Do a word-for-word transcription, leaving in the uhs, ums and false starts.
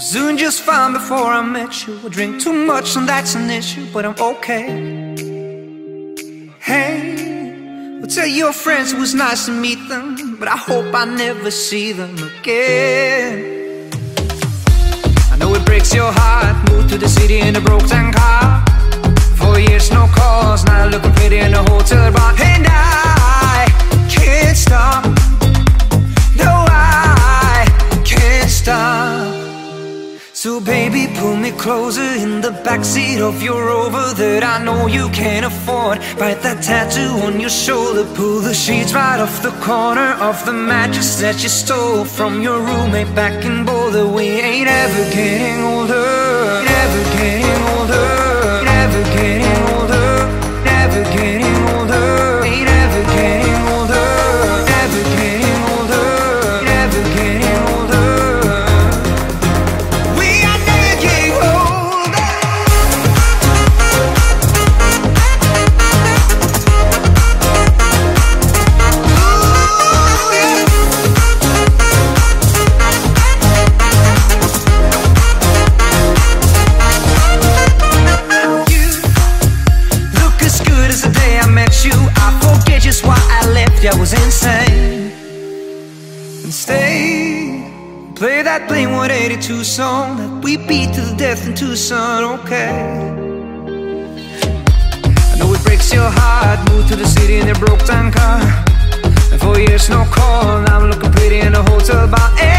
was doing just fine before I met you. I drink too much and that's an issue, but I'm okay. Hey, well, tell your friends it was nice to meet them, but I hope I never see them again. I know it breaks your heart, moved to the city in a broke-down car. Four years, no calls, now looking pretty in a hotel bar. And I can't stop, no I can't stop. So baby, pull me closer in the backseat of your Rover that I know you can't afford. Bite that tattoo on your shoulder, pull the sheets right off the corner of the mattress that you stole from your roommate back in Boulder. We ain't ever getting older, never getting older, never getting older, never getting older, ain't ever getting older, never getting older, never getting older. I was insane. And stay, play that Blink one eighty-two song that we beat to the death in Tucson, okay? I know it breaks your heart, moved to the city in a broke-down car. And four years no call, now I'm looking pretty in a hotel bar.